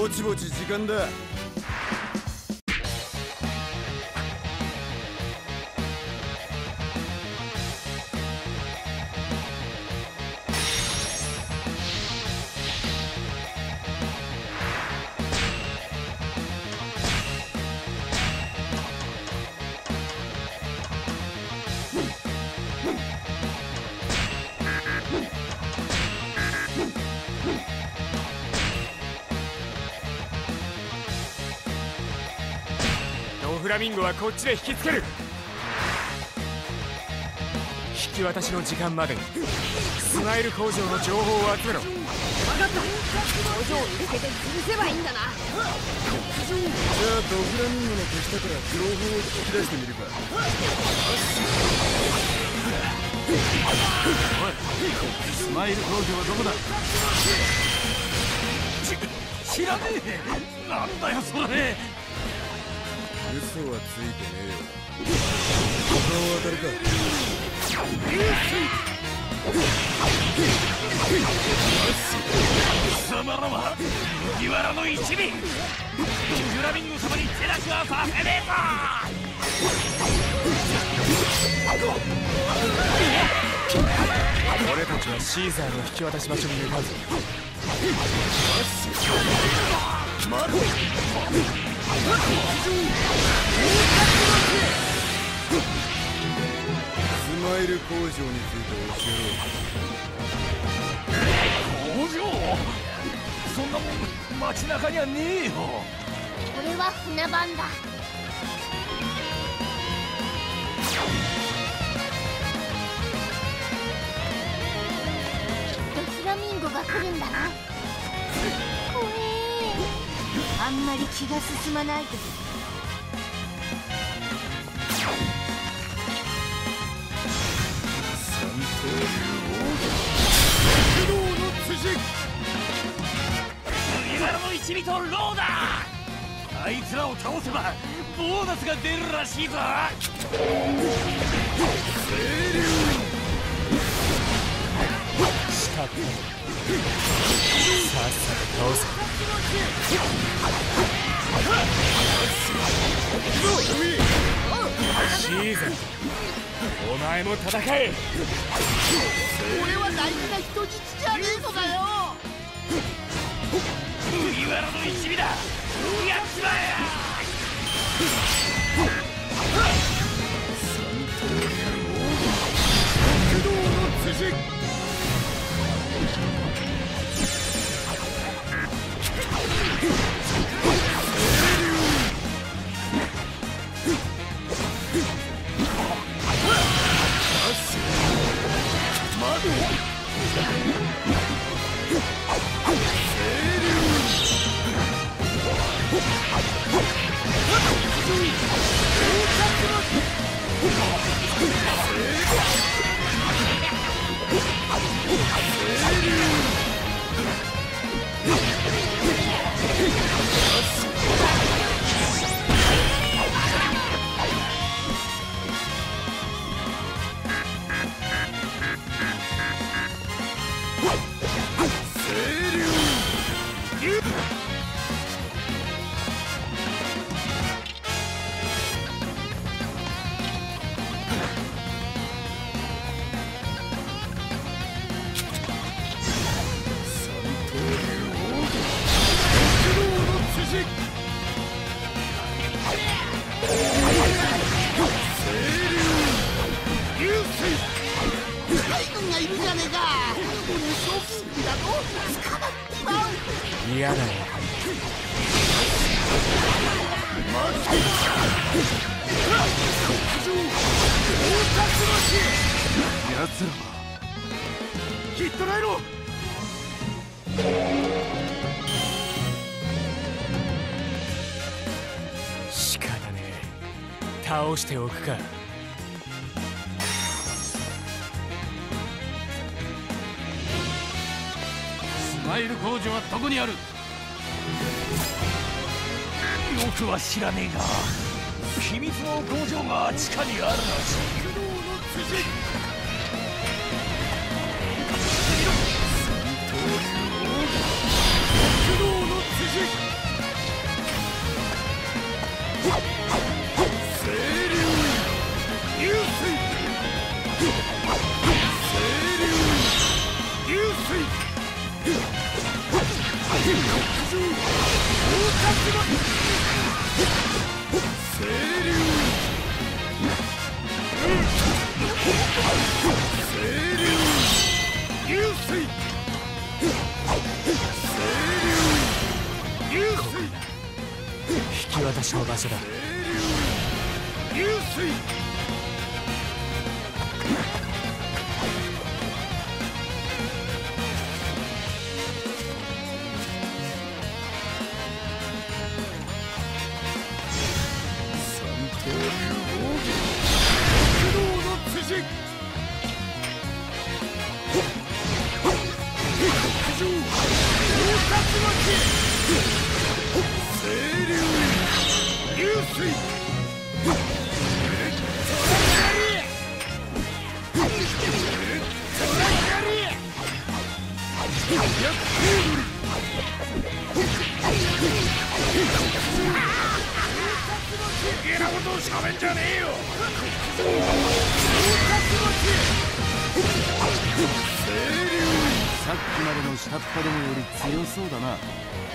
ぼちぼち時間だ。 フラミンゴはこっちで引きつける。引き渡しの時間までにスマイル工場の情報を集めろ。 分かった。工場を見つけて潰せばいいんだな。 じゃあドフラミンゴの手下から情報を聞き出してみるか。 おい、スマイル工場はどこだ。知らねえ。なんだよそれ。 嘘はついてねえよ。他を当たるか。 貴様らは麦わらの一味。フラミンゴ様に手出しはさせねえぞ。 俺たちはシーザーの引き渡し場所に向かうぞ。 スマイル工場について教工場？そんなもん街中にはねえよ。 これは船番だ。ドフラミンゴが来るんだな。怖え。あんまり気が進まないけど。 三刀流王の辻。 麦わらの一味とローだ。あいつらを倒せばボーナスが出るらしいぞ。 したってさっさと倒せ。シーズン、お前も戦え。 俺は大事な人質じゃねえのかよ。 麦わらの一味だ。やっちまえ。 三刀流王極道の辻。 嫌だよ。 奴らはヒットライロ。 仕方ねえ。倒しておくか。 スマイル工場はどこにある？よくは知らねえが秘密の工場が地下にあるらしい。極道の辻。三刀流王極道の辻。 清流清流流水清流流水引き渡しの場所だ。 流水余計なことをしゃべんじゃねえよ。 さっきまでの下っ端どもより強そうだな。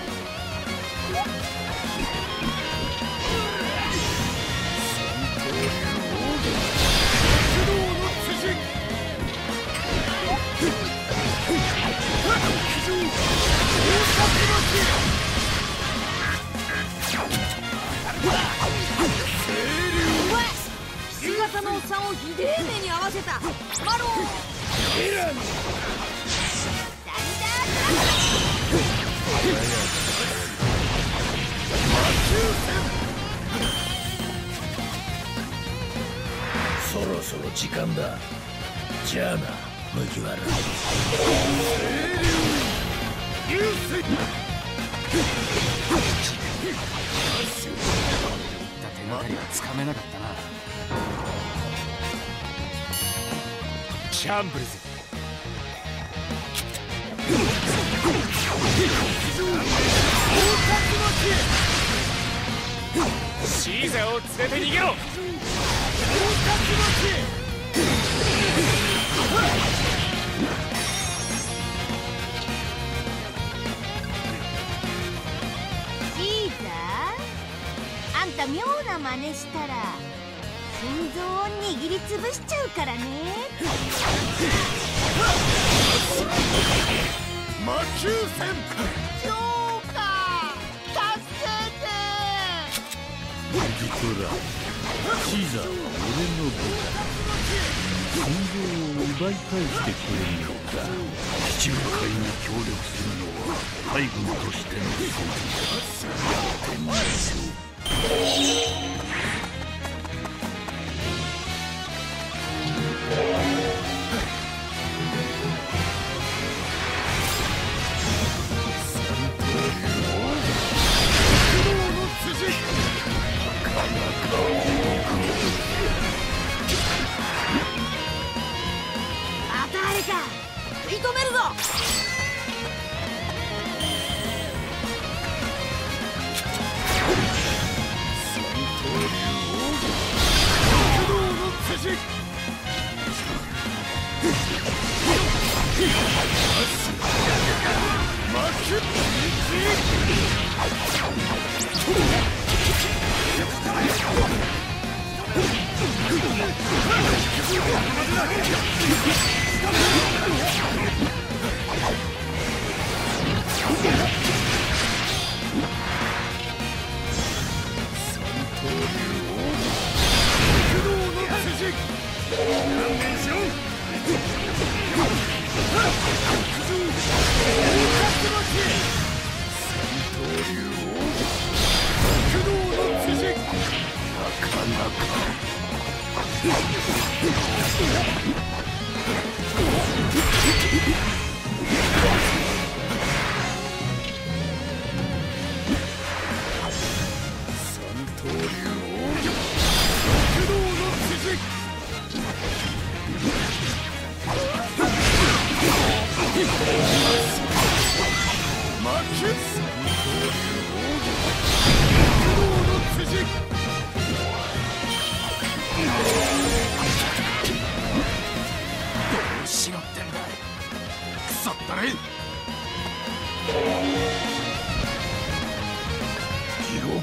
土方のおっさんをひでえ目に合わせたマロン。 そろそろ時間だ。じゃあな麦わら。 流水手がかりはつかめなかったな。 シャンブルズ。シーザーを連れて逃げろ。 シーザー、あんた妙な真似したら心臓を握りつぶしちゃうからね。 魔球戦ジョーカー助けて。 麦虎、シーザーは俺の部下。心臓を奪い返してくれんのか。七部会に協力するのは海軍としての装備だ。やってみましょう。 またあれか。食い止めるぞ。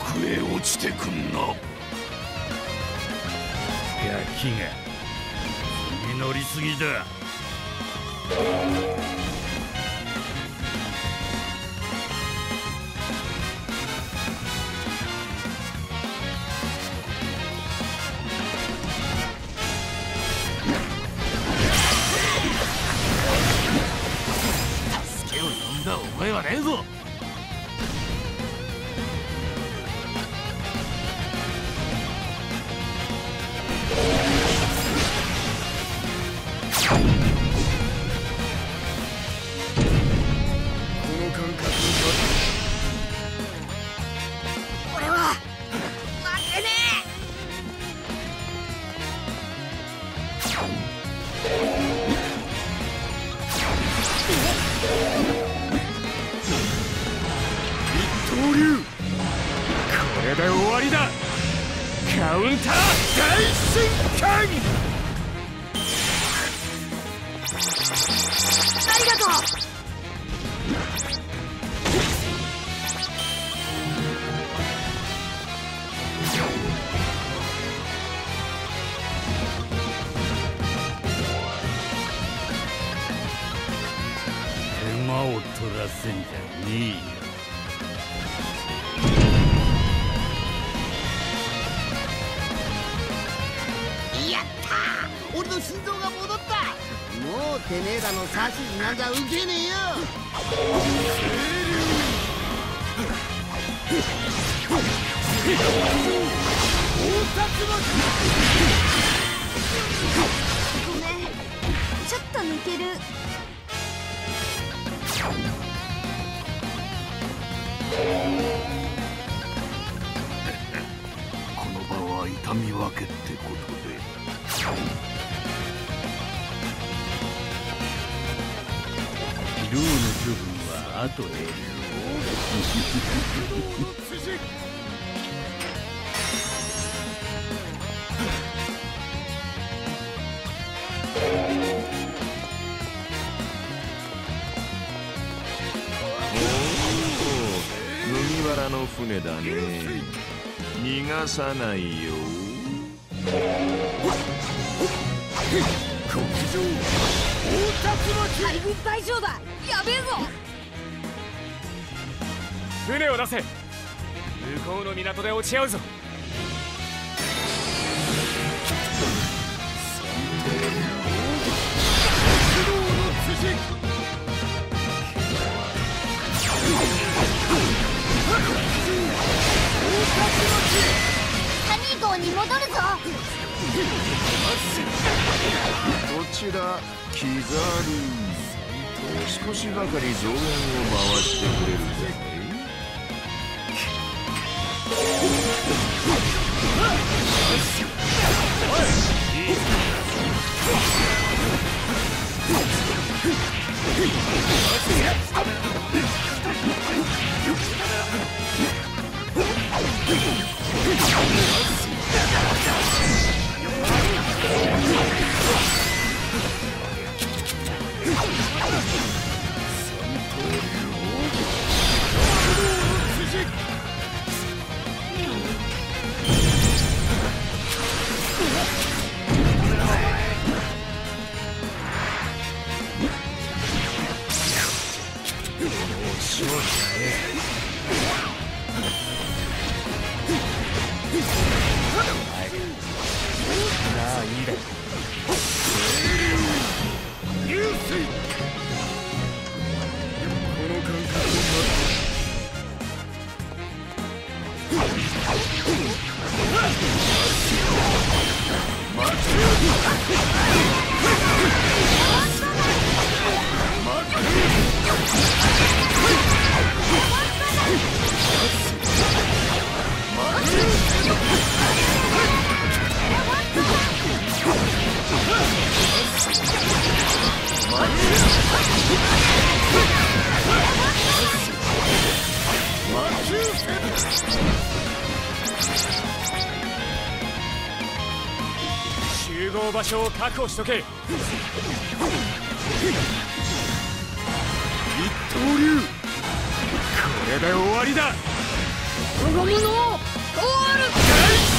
奥へ落ちてくんな。 ガキが図に乗りすぎだ。 助けを呼んだ覚えはねえぞ。 俺は負けね一刀流、これで終わりだ。カウンター大震撼。 ありがとう。 手間を取らせんじゃねえよ。 やったー、俺の心臓が戻った。もうてめえらの指図なんざ受けねえよ。 ごめん、ちょっと抜ける。 この場は痛み分けってことで。 色の処分は後で。 麦わらの船だね。逃がさないよ。 大軍大将だ。やべえぞ。 船を出せ。向こうの港で落ち合うぞ。 サニー号に戻るぞ。 こちらキザル、少しばかり増援を回してくれるぜ。 集合場所を確保しとけ。 一刀流、 これで終わりだ。 我が物を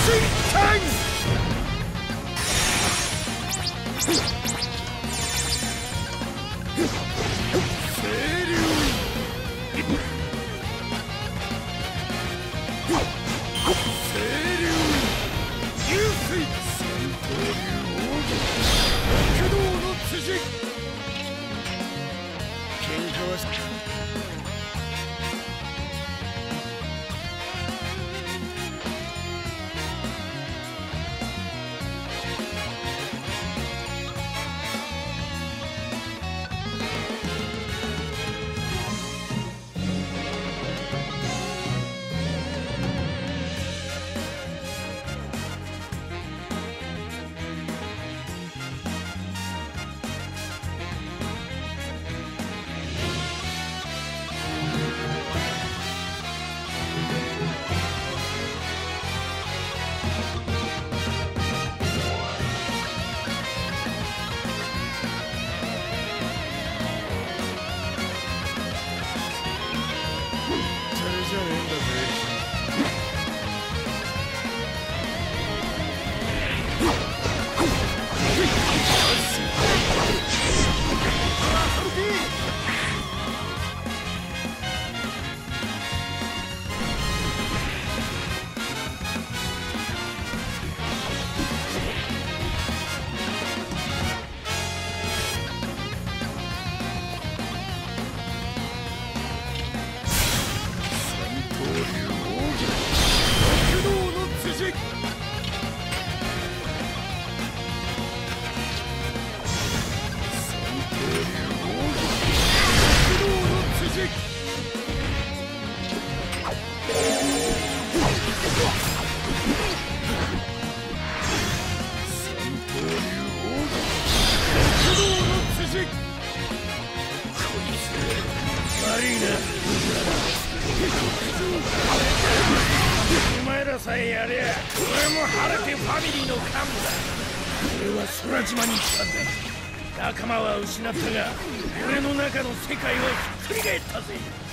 お前らさえやりゃ俺も晴れてファミリーの幹部だ。俺は空島に来たんだ。仲間は失ったが俺の中の世界はひっくり返ったぜ。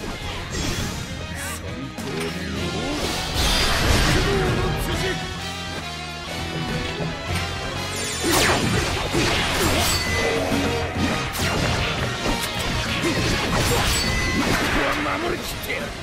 三刀流王極道の辻。僕は守りきってやる。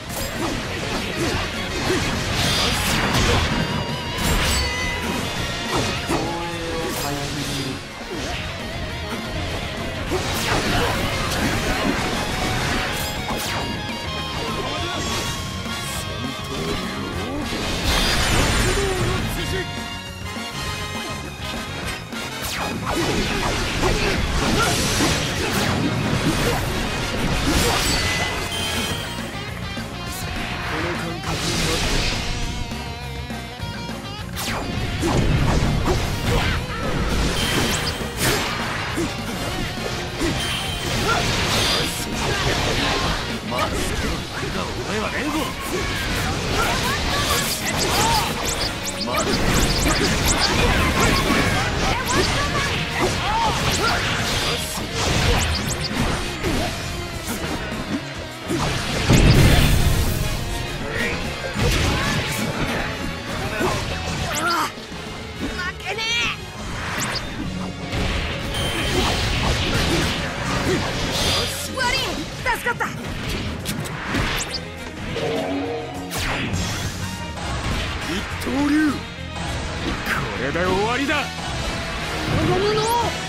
これで終わりだ。 頼むの。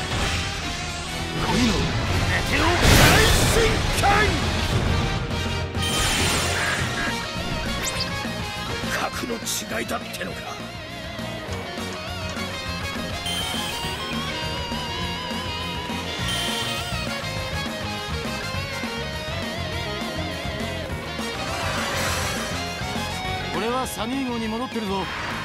恋のメテオ大震撼。格の違いだってのか。 俺はサニー号に戻ってるぞ。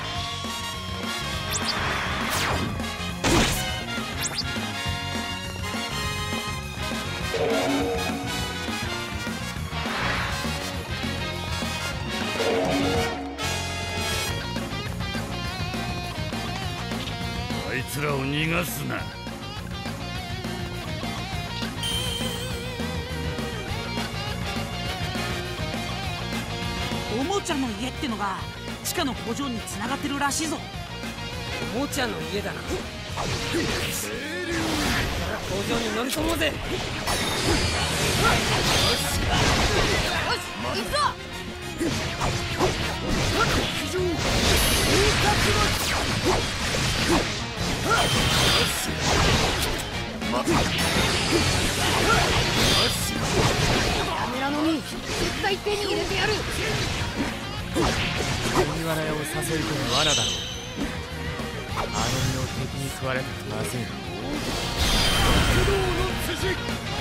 あいつらを逃がすな。 おもちゃの家ってのが地下の工場に繋がってるらしいぞ。 おもちゃの家だな。工場に乗り込もうぜ。よし行くぞ。やめらのに絶対手に入れてやる。 麦わら屋を誘い込む罠だろう。あの身を敵に食われたらまずいな。不動の辻。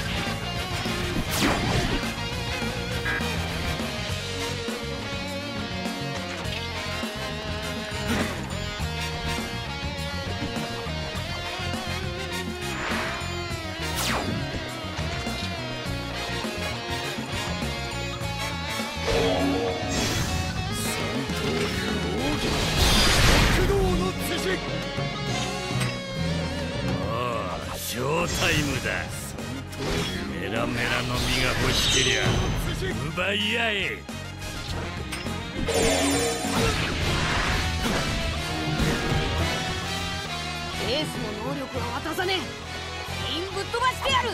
ショータイムだ。メラメラの実が欲しけりゃ奪い合え。 エースの能力は渡さねえ。全員ぶっ飛ばしてやる。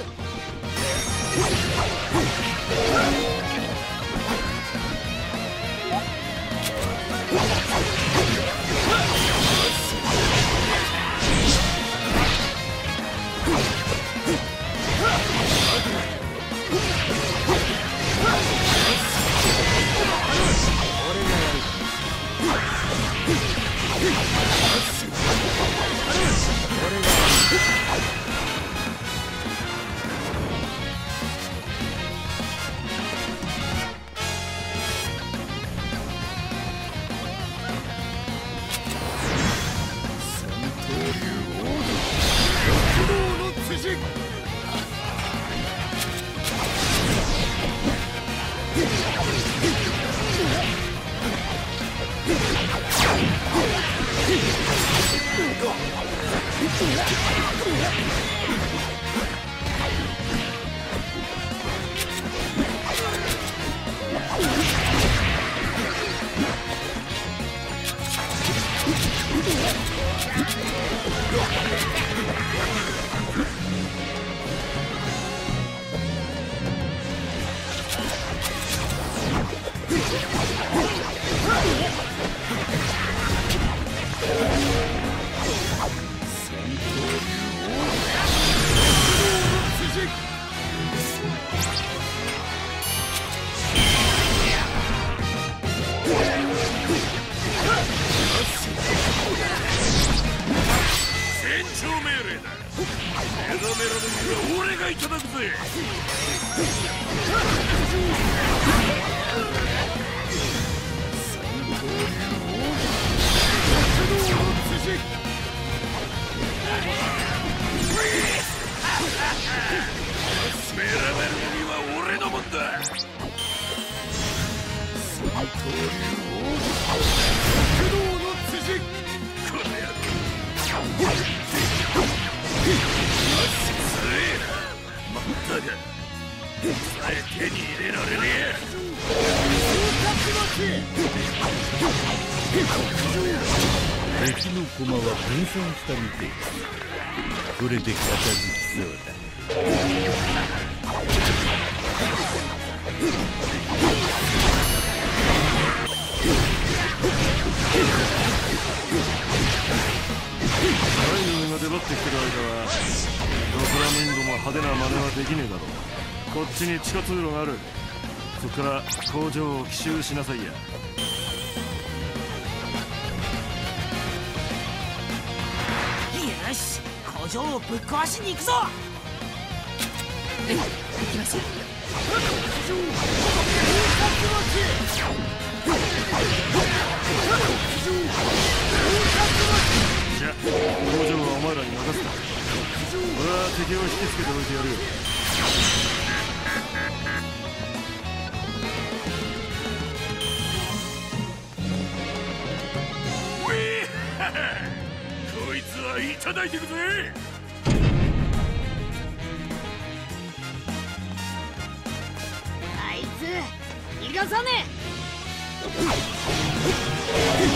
敵の駒は分散したみてえ。これで片付きそうだ。 ライニングが出張ってきてる間はドフラミンゴも派手な真似はできねえだろう。こっちに地下通路がある。そっから工場を奇襲しなさいや。 よし、工場をぶっ壊しに行くぞ。行きますよ。 じゃあ工場はお前らに任せた。俺は敵を引きつけておいてやるよ。 こいつはいただいてくぜ。 あいつ逃がさねえ。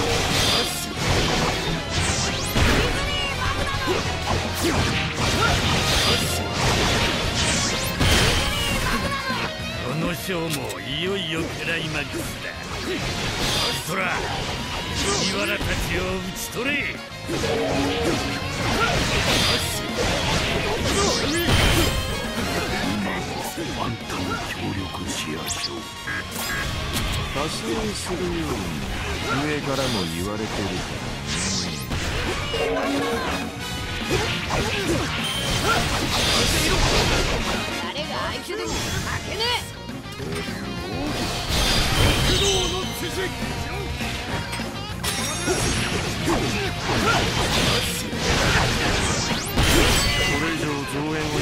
よクライマックスだ。そら麦わらたちを討ち取れ。あんたも協力しやしょう。 多少するように上からも言われてるからね。 誰が相手でも負けねこれ以上増援を呼ばれたくね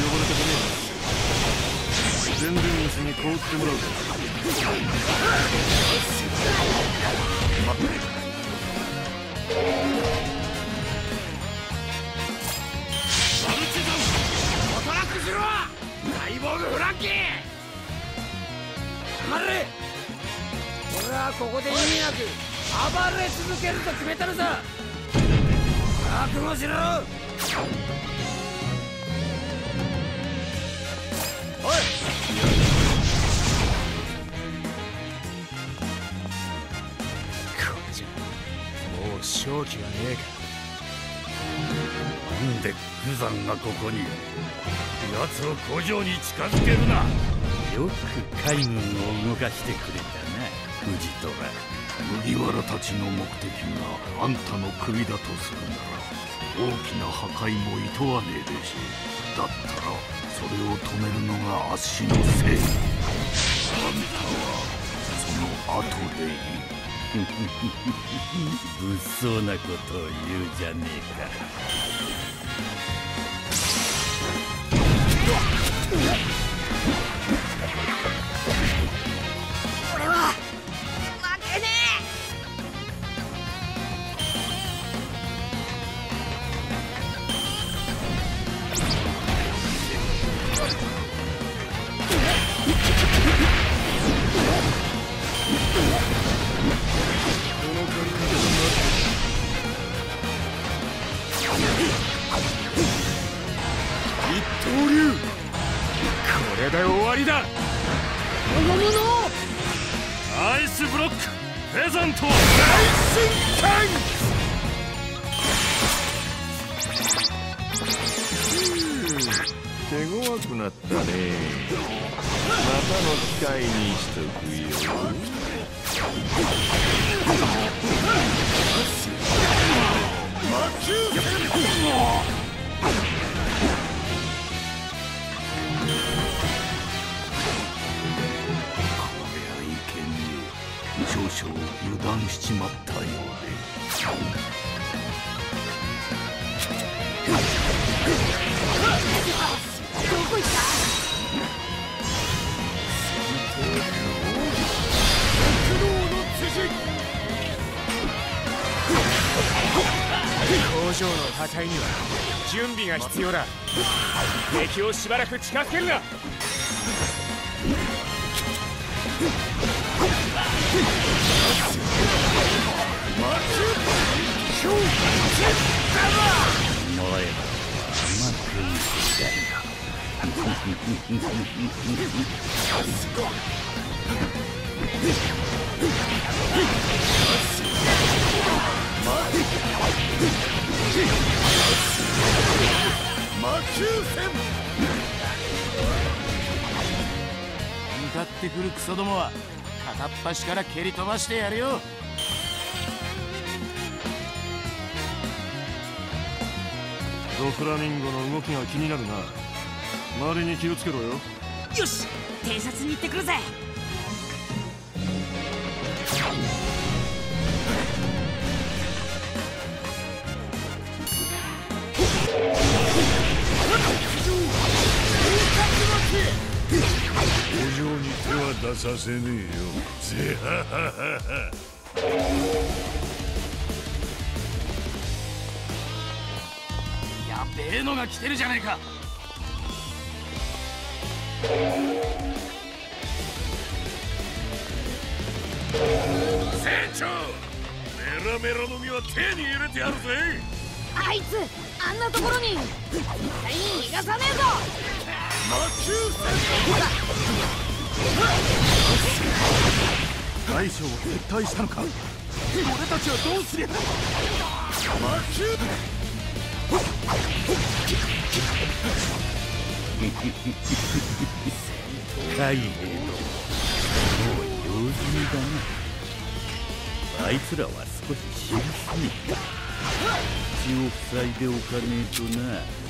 え。全然虫に凍ってもらうぞ。 おとなしくしろサイボーグフランキー。 黙れ。俺はここで意味なく暴れ続けると決めたのさ。覚悟しろ。おい。 これじゃもう勝機はねえか。 なんでグザンがここに。奴を工場に近づけるな。よく海軍を動かしてくれたな、藤虎。麦わらたちの目的があんたの首だとするなら、大きな破壊もいとわねえでしょう。だったらそれを止めるのがあっしのせい。あんたはその後でいい。物騒なことを言うじゃねえか。 俺は負けね一刀流。これで終わりだ。 アイスブロックフェザント大瞬間。 手強くなったね。またの機会にしとくよ。少々油断しちまったようで。 どこ行った。 工場の破壊には準備が必要だ。敵をしばらく近づけるな。 向かってくるクソどもは片っ端から蹴り飛ばしてやるよ。 ドフラミンゴの動きが気になるな。周りに気をつけろよ。 よし、偵察に行ってくるぜ。 工場に手は出させねえよ。ぜはははは。 やべえのが来てるじゃねえか。 船長、メラメラの実は手に入れてやるぜ。 あいつあんなところに絶対に逃がさねえぞ。 魔球戦大将を撤退したのか。俺たちはどうすりゃ。 海兵のもう用済みだな。あいつらは少し知りすぎた。口を塞いでおかねえとな。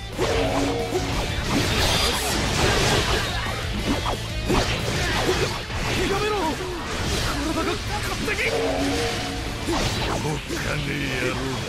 やめろ。体が勝手に。 おっかねえ野郎だ。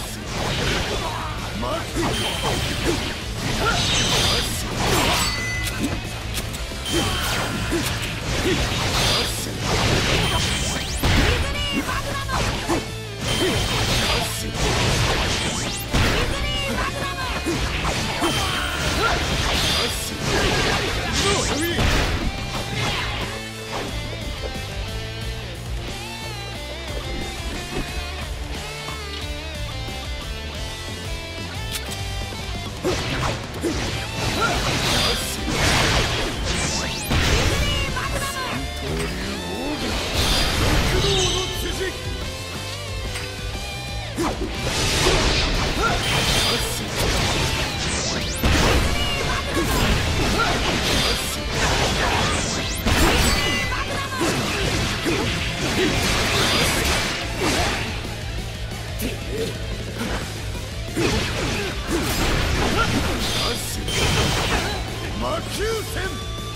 魔球戦。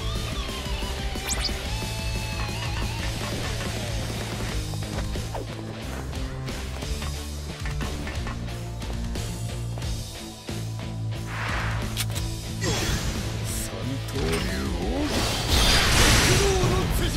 三刀流奥義、不動の辻。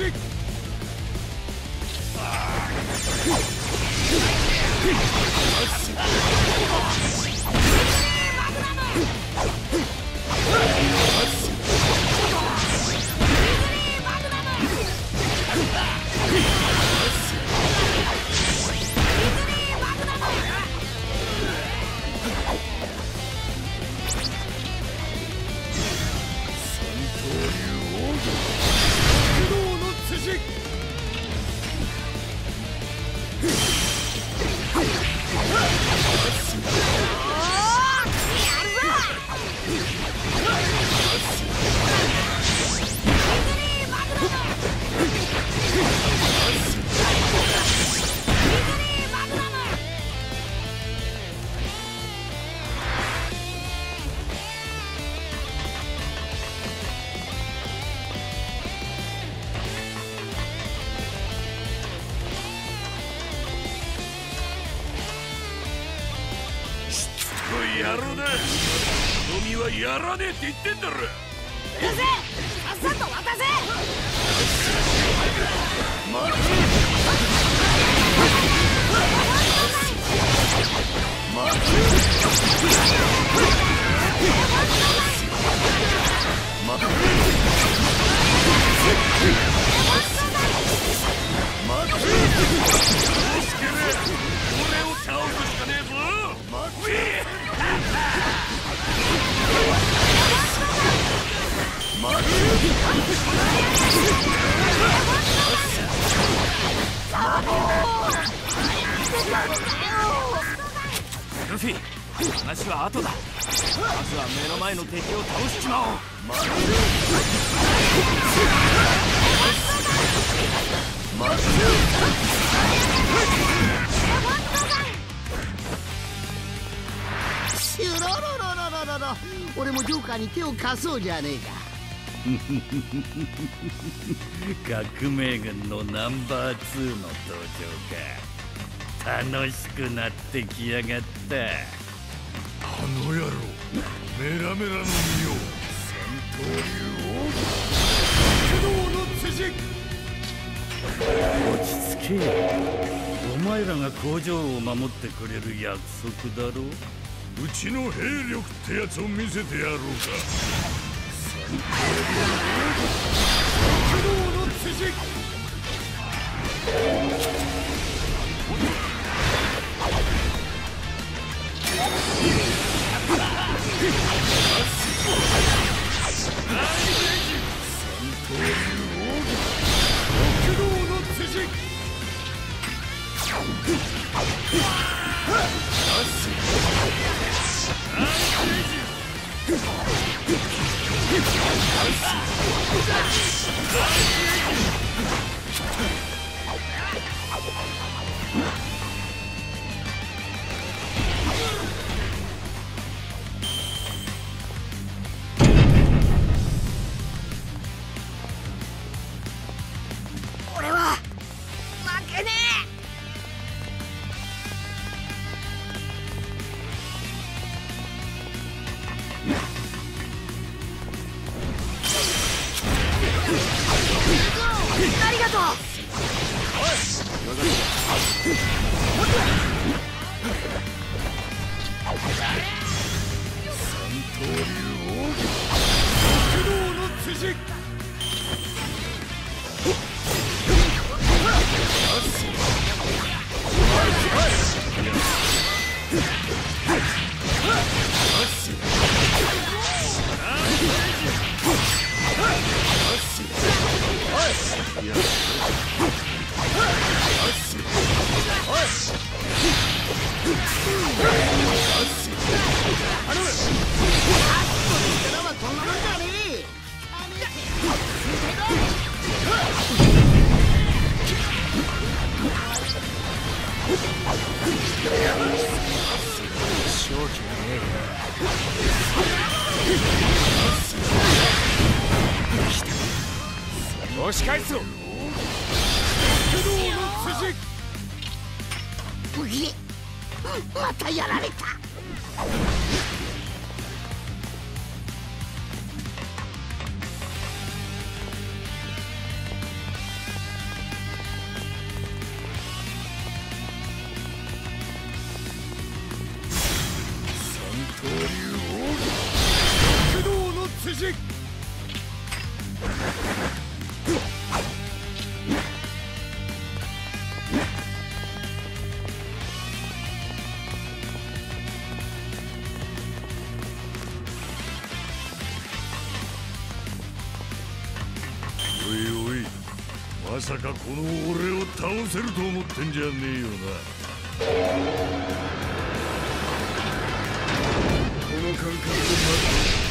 野郎だ。飲みはやらねえって言ってんだろ。 うるせえ、さっさと渡せ。 俺を倒すしかねえぞ。 ルフィ、話は後だ。まずは目の前の敵を倒しちまおう。 シュロロロロロロロ、俺もジョーカーに手を貸そうじゃねえか。 革命軍のナンバー2の登場か。楽しくなってきやがった。 あの野郎、メラメラの身を。三刀流奥義、不動の辻。 落ち着け。お前らが工場を守ってくれる約束だろ。 うちの兵力ってやつを見せてやろうか。不動の辻。三刀流俺は負けねえ。ありがとう。 三刀流王極道の辻。 こんなもんじゃねえ。 勝機がねえ。押し返すぞ。 うぎ、またやられた。 三刀流王極道の辻。おいおい、まさかこの俺を倒せると思ってんじゃねえよな。この感覚で待って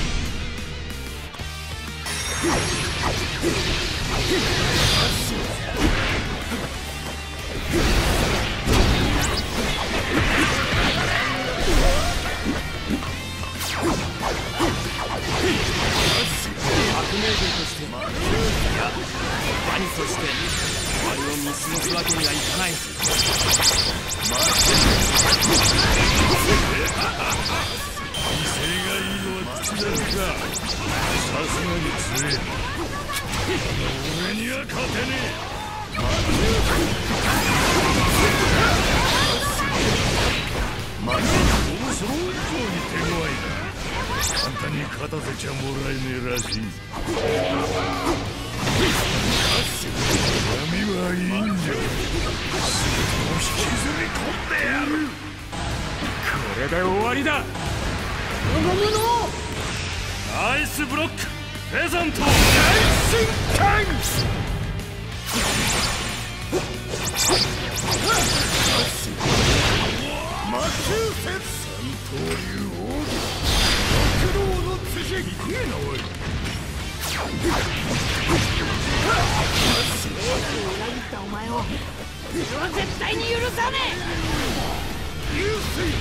革命軍としていや兄としてあれを見過ごすわけにはいかない。 威勢がいいのは口だけか。さすがに強え。俺には勝てねえ。まずその以上に手強いな。簡単に勝たせちゃもらえねえらしい。闇はいいんじゃ。もう引きずり込んでやる。 これで終わりだ。 アイスブロックフェザント大進化。魔球戦三刀流王極道の辻。ひでえなおい。 裏切ったお前を俺は絶対に許さねえ。 流水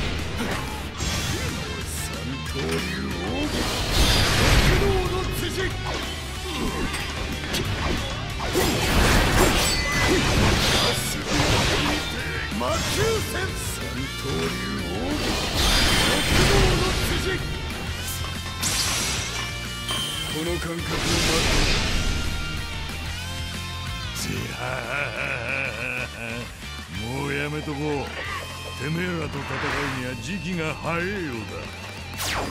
三刀流王極道の辻。魔球戦三刀流王極道の辻。この感覚を待ってもうやめとこう。てめえらと戦うには時期が早いようだ。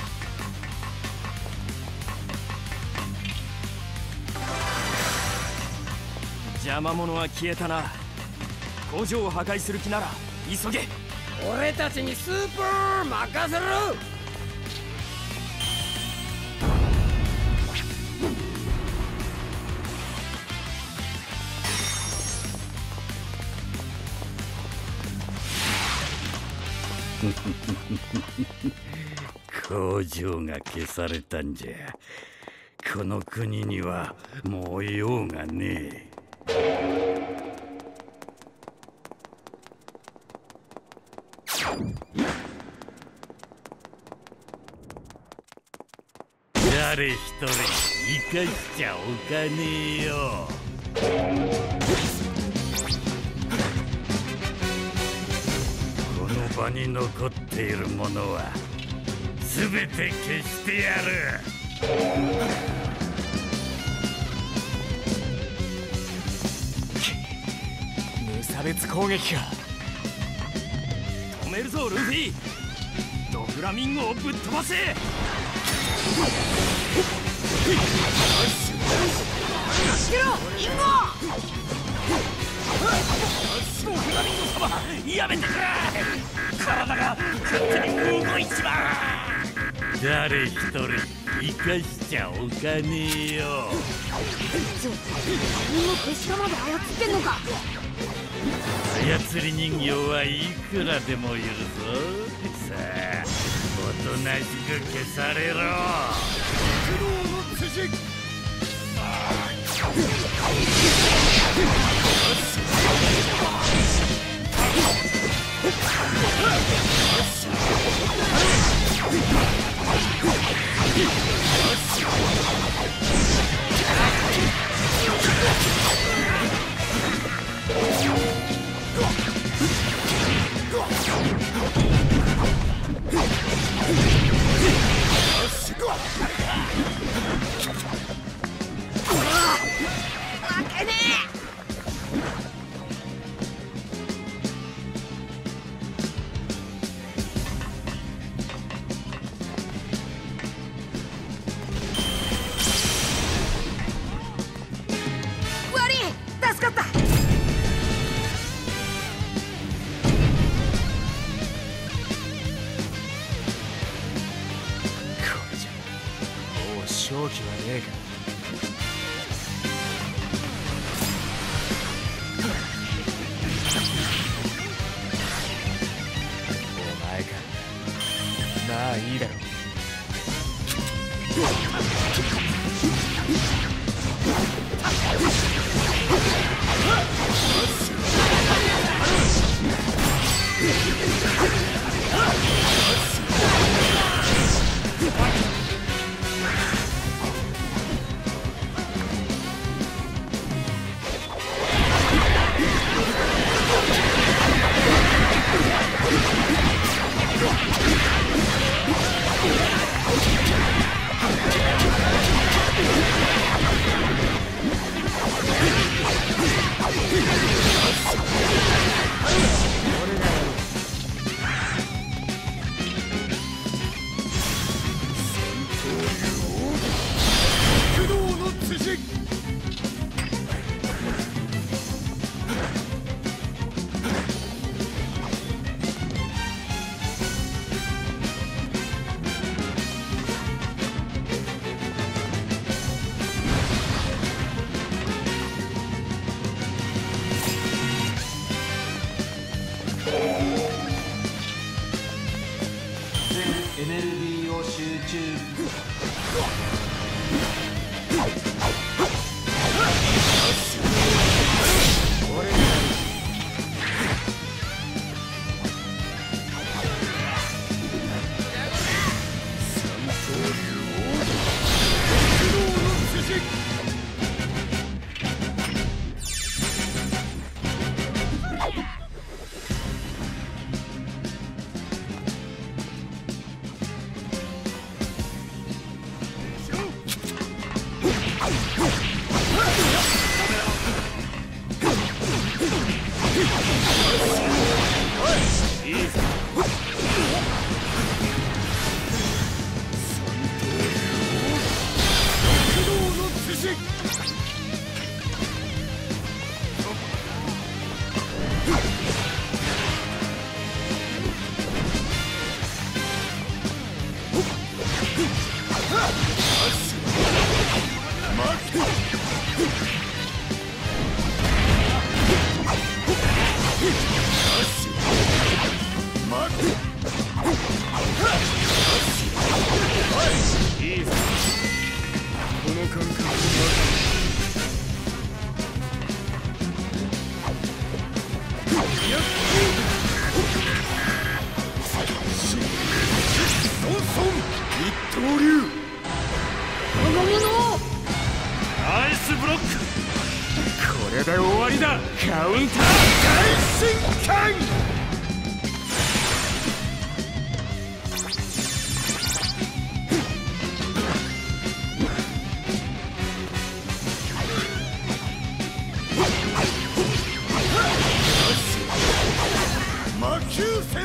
邪魔者は消えたな。工場を破壊する気なら急げ。 俺たちにスーパー任せろ。 工場が消されたんじゃ。この国にはもう用がねえ。誰一人生かしちゃおかねえよ。この場に残っているものは全て消してやる。 無差別攻撃か。止めるぞルフィ。ドフラミンゴをぶっ飛ばせ。 しろリンゴ。 ドフラミンゴ様、やめてくれ。体が勝手に動いちまう。 誰一人生かしちゃおかねえよ。 自分も手下まで操ってんのか。 操り人形はいくらでもいるぞ。さあおとなしく消されろ。 不動の辻。 勝機はねえか。お前か。まあいいだろう。 エネルギーを集中。 しろウンター大神官。魔球戦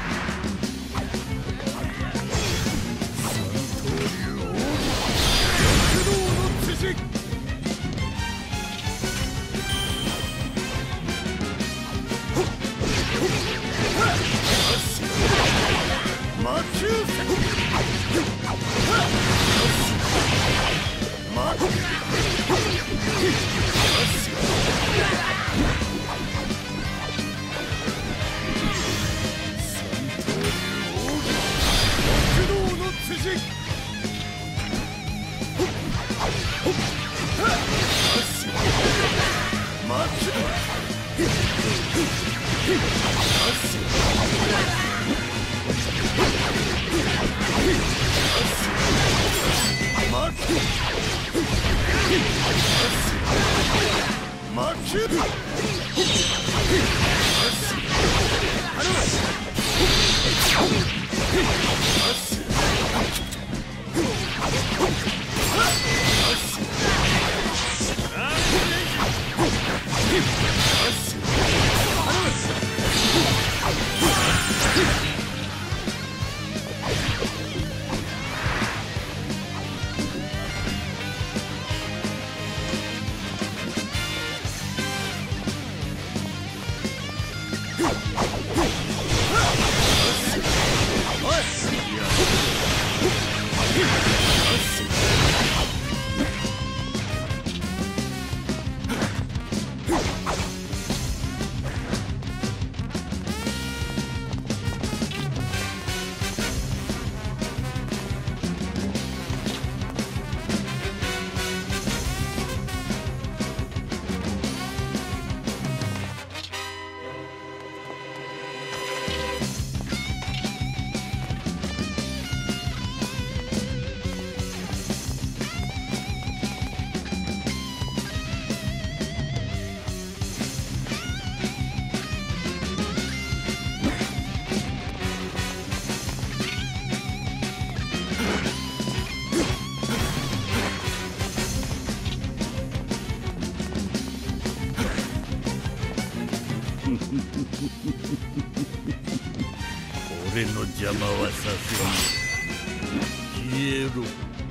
俺の邪魔はさせん。消えろ。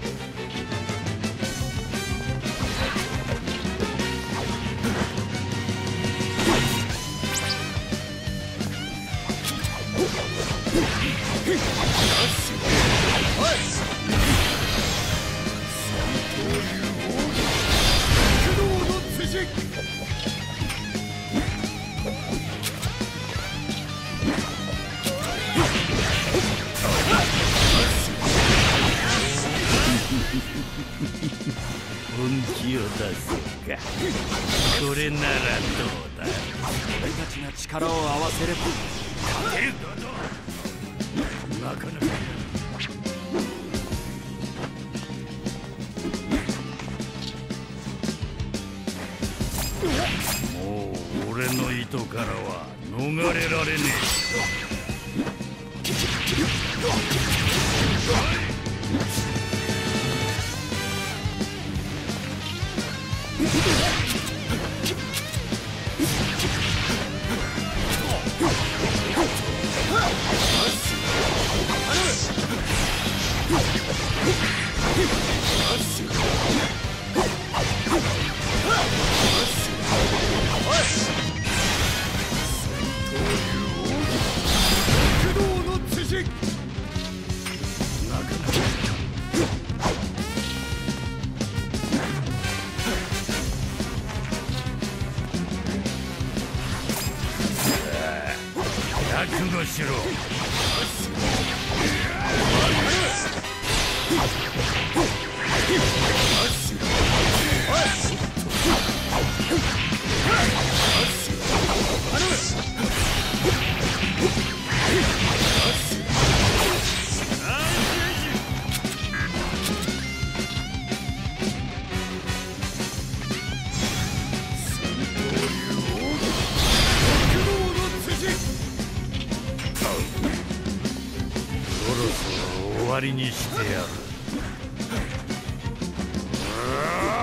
本気を出そうか。これならどうだ。 俺たちが力を合わせれば勝てる。 なかなかもう俺の糸からは逃れられねえ。覚悟しろ。 終わりにしてやる。